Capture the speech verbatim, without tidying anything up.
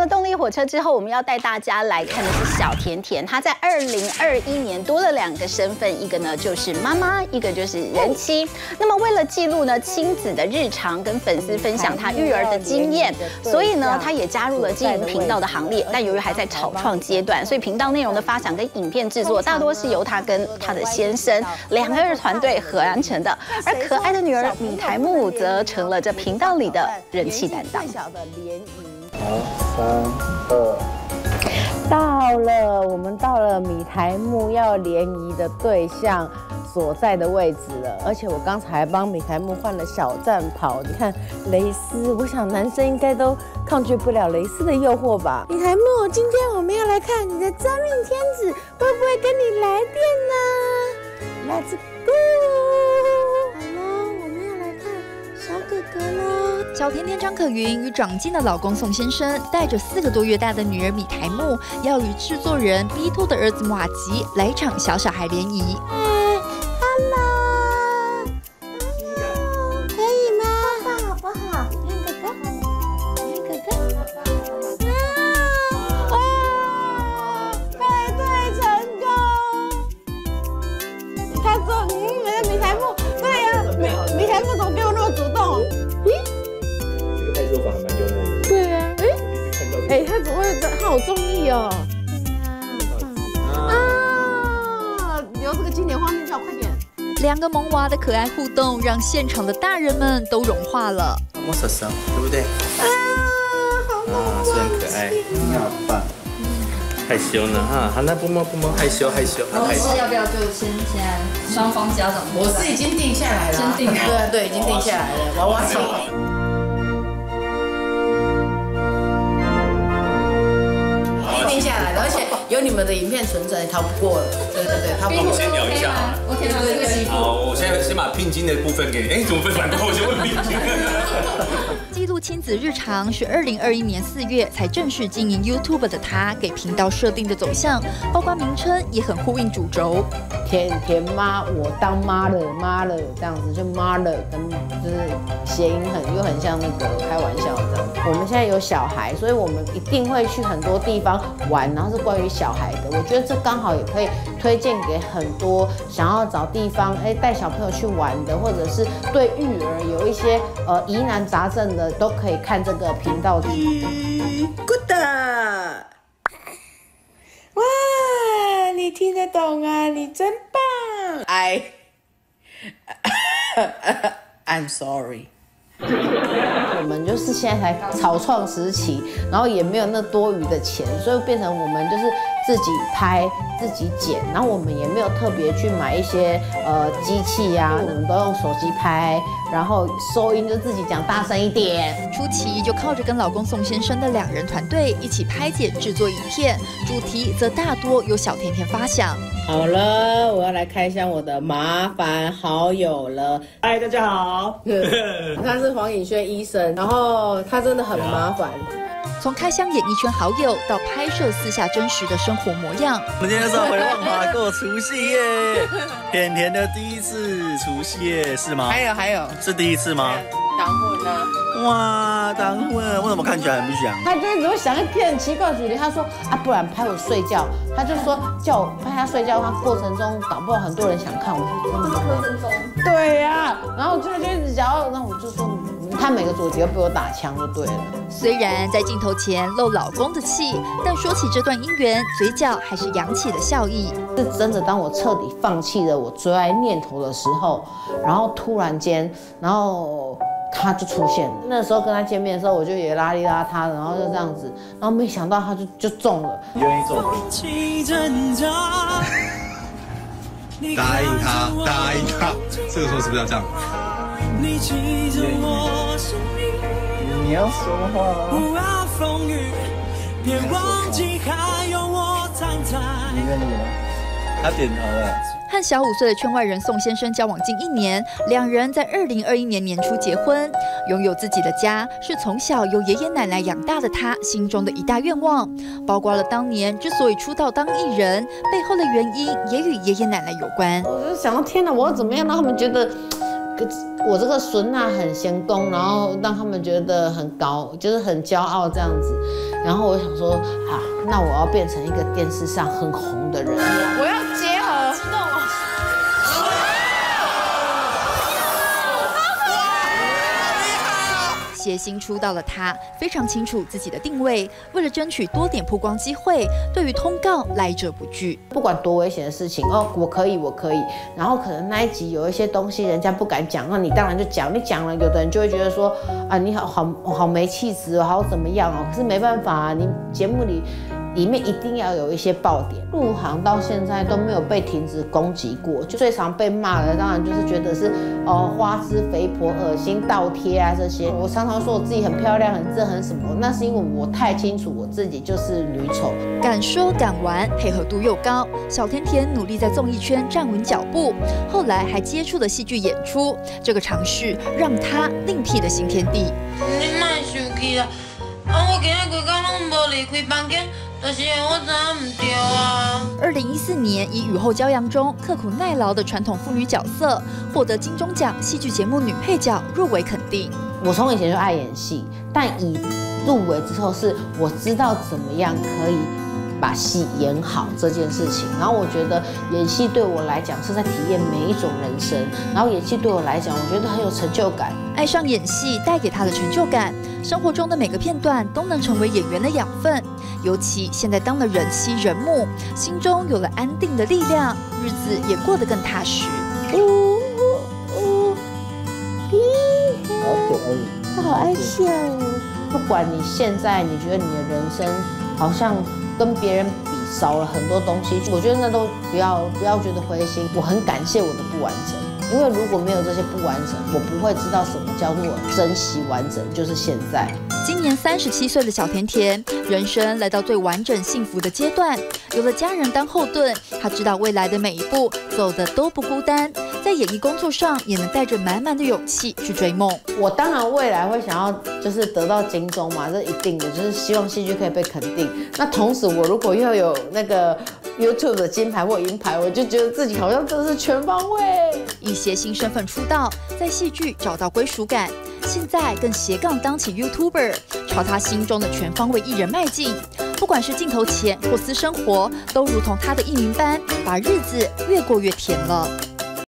了动力火车之后，我们要带大家来看的是小甜甜。她在二零二一年多了两个身份，一个呢就是妈妈，一个就是人妻。那么为了记录呢亲子的日常，跟粉丝分享她育儿的经验，所以呢她也加入了经营频道的行列。但由于还在草创阶段，所以频道内容的发想跟影片制作大多是由她跟她的先生两个人团队合完成的。而可爱的女儿米台木则成了这频道里的人气担当。小的联谊。 好，三二， 到了，我们到了米台木要联谊的对象所在的位置了。而且我刚才帮米台木换了小战袍，你看蕾丝，我想男生应该都抗拒不了蕾丝的诱惑吧。米台木，今天我们要来看你的真命天子会不会跟你来电呢 ？Let's go！ 好了，我们要来看小哥哥喽。 小甜甜张可云与长进的老公宋先生，带着四个多月大的女儿米台木，要与制作人 B 兔的儿子马吉来一场小小孩联谊。 哎 ，Hello， 可以吗？爸爸好不好？看哥哥，看哥哥。哇，配对成功！他说：“嗯，米米台木，对呀，米米台木怎么给我那么主动？咦？” 做法还蛮幽默的。 对啊，哎，哎，他怎么会？他好中意哦。对啊，啊，留这个经典画面照，快点。 两个萌娃的可爱互动，让现场的大人们都融化了。 摸手手，对不对？ 啊，好萌啊，是很可爱。你好棒。害羞呢哈，好，那不摸不摸，害羞害羞。 公司要不要就先现在双方家长？ 我是已经定下来了。 先定好。 对对，已经定下来了。娃娃车。 定下来了，而且有你们的影片存在，逃不过了。对对对，逃不过。 我们先聊一下啊。 OK， 对对对。 好，我现在先把聘金的部分给，哎，怎么分反过？我先问聘金。 记录亲子日常是二零二一年四月才正式经营 YouTube 的他，给频道设定的走向，包括名称也很呼应主轴。 甜甜妈，我当妈了，妈了这样子，就妈了跟就是谐音很又很像那个开玩笑这样。我们现在有小孩，所以我们一定会去很多地方玩，然后是关于小孩的。我觉得这刚好也可以推荐给很多想要找地方哎带小朋友去玩的，或者是对育儿有一些呃疑难杂症的，都可以看这个频道。 Good， 哇，你听得懂啊，你真棒。I I'm sorry。 我们就是现在才草创时期，然后也没有那多余的钱，所以变成我们就是自己拍、自己剪，然后我们也没有特别去买一些呃机器呀、啊，我们都用手机拍，然后收音就自己讲大声一点。 初期就靠着跟老公宋先生的两人团队一起拍剪制作影片，主题则大多由小甜甜发想。 好了，我要来开箱我的麻烦好友了。 嗨，大家好。 他是黄颖轩医生，然后他真的很麻烦。 从开箱演艺圈好友到拍摄私下真实的生活模样， 我们今天是要回万华过除夕夜，甜甜的第一次除夕夜是吗？ 还有还有， 是第一次吗？ 当婚呢？ 哇，当婚，为什么看起来很不祥？ 他就是只会想一些很奇怪的主题。他说啊，不然拍我睡觉。他就说叫我拍他睡觉，他过程中搞不好很多人想看。我说真的吗？对呀、啊，然后就就一直讲，然后我就说他每个主题都被我打枪就对了。 虽然在镜头前露老公的气，但说起这段姻缘，嘴角还是扬起了笑意。 是真的，当我彻底放弃了我追爱念头的时候，然后突然间，然后。他就出现了。那时候跟他见面的时候，我就也邋里邋遢的，然后就这样子，然后没想到他就就中了。 你愿意中？ 答应他，答应他。这个时候是不是要这样？ 你要说话。你愿意吗？他点头了。 和小五岁的圈外人宋先生交往近一年，两人在二零二一年年初结婚，拥有自己的家是从小由爷爷奶奶养大的他心中的一大愿望，包括了当年之所以出道当艺人背后的原因，也与爷爷奶奶有关。 我就想到天哪，我要怎么样让他们觉得我这个孙啊很贤恭，然后让他们觉得很高，就是很骄傲这样子。 然后我想说，好，那我要变成一个电视上很红的人，我要结合。激动哦！ 谐星出道的他非常清楚自己的定位，为了争取多点曝光机会，对于通告来者不拒。 不管多危险的事情，哦，我可以，我可以。然后可能那一集有一些东西人家不敢讲，那你当然就讲，你讲了，有的人就会觉得说，啊，你好好好没气质哦，好怎么样哦？可是没办法啊，你节目里。里面一定要有一些爆点，入行到现在都没有被停止攻击过，就最常被骂的当然就是觉得是哦花痴肥婆、恶心倒贴啊这些。我常常说我自己很漂亮、很正、很什么，那是因为我太清楚我自己就是女丑。 敢说敢玩，配合度又高，小甜甜努力在综艺圈站稳脚步，后来还接触了戏剧演出，这个尝试让她另辟了新天地。 你莫生气啦，啊我今日规工拢无离开房间。但是我知影唔对啊。 二零一四年以《雨后骄阳》中刻苦耐劳的传统妇女角色，获得金钟奖戏剧节目女配角入围肯定。 我从以前就爱演戏，但以入围之后，是我知道怎么样可以把戏演好这件事情。然后我觉得演戏对我来讲是在体验每一种人生，然后演戏对我来讲，我觉得很有成就感。 爱上演戏带给她的成就感，生活中的每个片段都能成为演员的养分。尤其现在当了人妻人母，心中有了安定的力量，日子也过得更踏实。 呜呜，他好爱笑。不管你现在你觉得你的人生好像跟别人比少了很多东西，我觉得那都不要不要觉得灰心。我很感谢我的不完整，因为如果没有这些不完整，我不会知道什么叫做珍惜完整，就是现在。 今年三十七岁的小甜甜，人生来到最完整幸福的阶段，有了家人当后盾，她知道未来的每一步走的都不孤单，在演艺工作上也能带着满满的勇气去追梦。 我当然未来会想要就是得到金钟嘛，这一定的，就是希望戏剧可以被肯定。那同时我如果又有那个 YouTube 的金牌或银牌，我就觉得自己好像真的是全方位。 以谐星身份出道，在戏剧找到归属感，现在更斜杠当起 YouTuber， 朝他心中的全方位艺人迈进。不管是镜头前或私生活，都如同他的艺名般，把日子越过越甜了。